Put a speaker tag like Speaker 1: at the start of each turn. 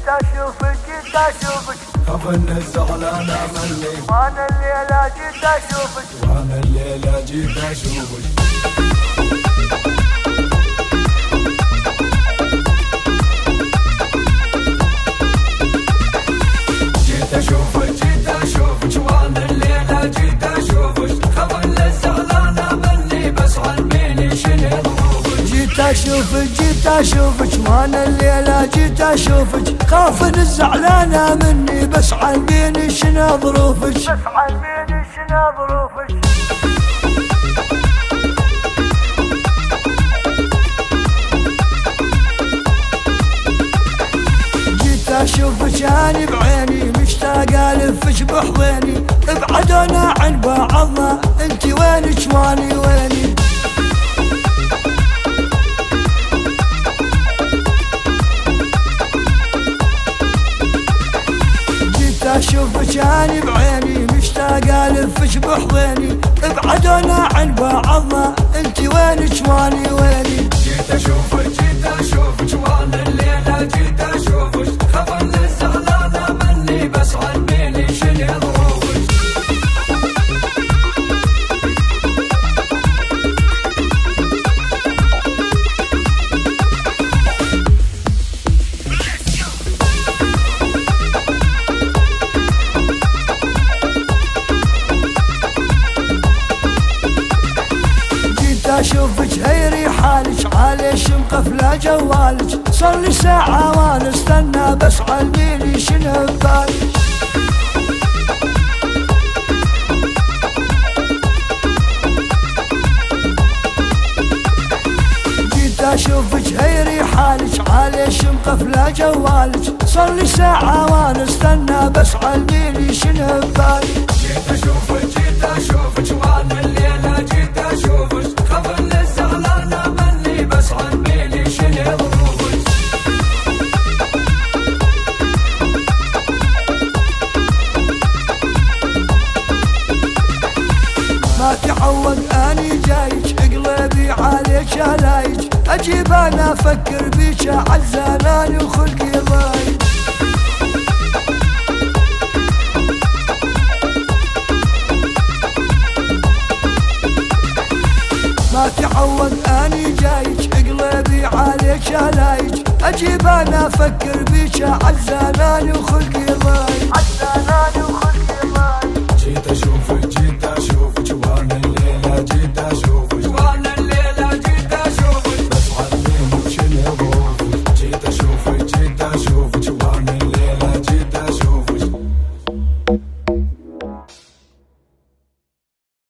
Speaker 1: جيت اشوفك جيت اشوفك
Speaker 2: خفن الزعلان ملي
Speaker 1: وانا الليلة جيت اشوفك
Speaker 2: وانا الليلة جيت اشوفك جيت اشوفك جيت اشوفك وانا الليلة جيت اشوفك خفن الزعلان ملي بس علميني شنو ظروفك
Speaker 1: جيت اشوفك جيت اشوفك وانا الليلة جيت اشوفك خافن الزعلانة مني بس علميني شنو ظروفك بس علميني شنو ظروفك جيت اشوفك اني بعيني مشتاق الفش بحضيني ابعدونا عن بعضنا انتي وينك واني ويني اشوفك اني بعيني مشتاق الفش بحضيني ابعدونا عن بعضنا انتي وينك واني ويني
Speaker 2: جيت اشوفك جيت اشوفك وانا الليلة جيت اشوفك خفن الزعلانة مني بس علميني شنو ظروفك
Speaker 1: اشوفك هيري حالك عاليش مقفله جوالك صار لي ساعه وانا استنى بس علميني شنو ببالك جيت اشوفك هيري حالك عاليش مقفله جوالك صار لي ساعه وانا استنى بس علميني شنو ببالك
Speaker 2: جيت اشوفك جيت اشوفك وانا الليلة جيت اشوفك خفن الزعلانة مني بس علميني شنو ظروفك
Speaker 1: ما تعود اني جايك قلبي عليك لايك اجيب انا افكر بيك عالزماني وخلقي ضايق ما تعود اني جايك قلبي عليك لايك اجيب انا افكر بيك عالزماني وخلقي ضايق